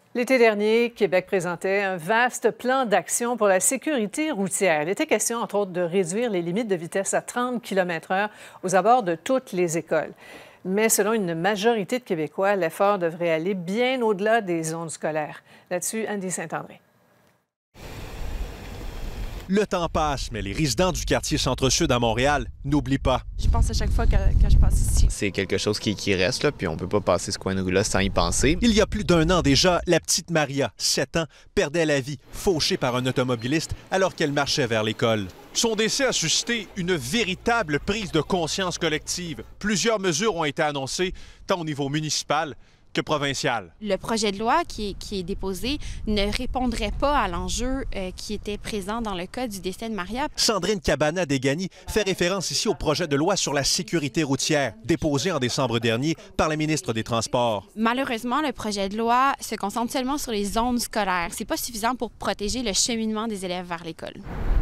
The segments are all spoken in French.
L'été dernier, Québec présentait un vaste plan d'action pour la sécurité routière. Il était question, entre autres, de réduire les limites de vitesse à 30 km/h aux abords de toutes les écoles. Mais selon une majorité de Québécois, l'effort devrait aller bien au-delà des zones scolaires. Là-dessus, Andy Saint-André. Le temps passe, mais les résidents du quartier Centre-Sud à Montréal n'oublient pas. Je pense à chaque fois que je passe ici. C'est quelque chose qui reste, là, puis on peut pas passer ce coin de rue-là sans y penser. Il y a plus d'un an déjà, la petite Maria, 7 ans, perdait la vie, fauchée par un automobiliste alors qu'elle marchait vers l'école. Son décès a suscité une véritable prise de conscience collective. Plusieurs mesures ont été annoncées, tant au niveau municipal que provincial. Le projet de loi qui est déposé ne répondrait pas à l'enjeu qui était présent dans le cas du décès de Maria. Sandrine Cabana-Degani fait référence ici au projet de loi sur la sécurité routière, déposé en décembre dernier par la ministre des Transports. Malheureusement, le projet de loi se concentre seulement sur les zones scolaires. C'est pas suffisant pour protéger le cheminement des élèves vers l'école.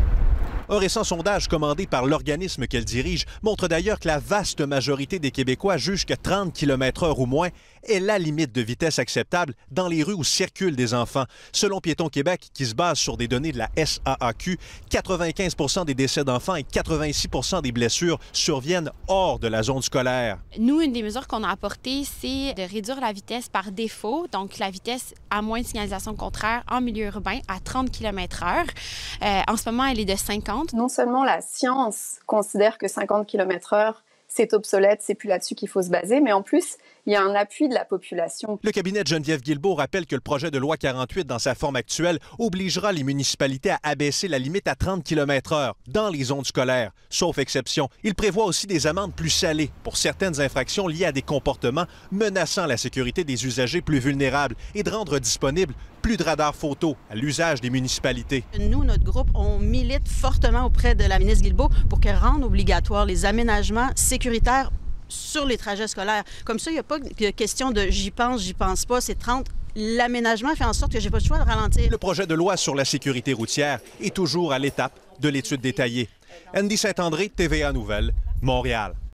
Un récent sondage commandé par l'organisme qu'elle dirige montre d'ailleurs que la vaste majorité des Québécois jugent que 30 km/h ou moins est la limite de vitesse acceptable dans les rues où circulent des enfants. Selon Piétons Québec, qui se base sur des données de la SAAQ, 95 % des décès d'enfants et 86 % des blessures surviennent hors de la zone scolaire. Nous, une des mesures qu'on a apportées, c'est de réduire la vitesse par défaut, donc la vitesse à moins de signalisation contraire en milieu urbain à 30 km/h. En ce moment, elle est de 50. Non seulement la science considère que 50 km/h, c'est obsolète, c'est plus là-dessus qu'il faut se baser, mais en plus, il y a un appui de la population. Le cabinet de Geneviève Guilbeault rappelle que le projet de loi 48, dans sa forme actuelle, obligera les municipalités à abaisser la limite à 30 km/h dans les zones scolaires, sauf exception. Il prévoit aussi des amendes plus salées pour certaines infractions liées à des comportements menaçant la sécurité des usagers plus vulnérables et de rendre disponible plus de radars photo à l'usage des municipalités. Nous, notre groupe, on milite fortement auprès de la ministre Guilbeault pour qu'elle rende obligatoire les aménagements sécuritaires sur les trajets scolaires. Comme ça, il n'y a pas de question de j'y pense pas, c'est 30. L'aménagement fait en sorte que j'ai pas le choix de ralentir. Le projet de loi sur la sécurité routière est toujours à l'étape de l'étude détaillée. Andy Saint-André, TVA Nouvelles, Montréal.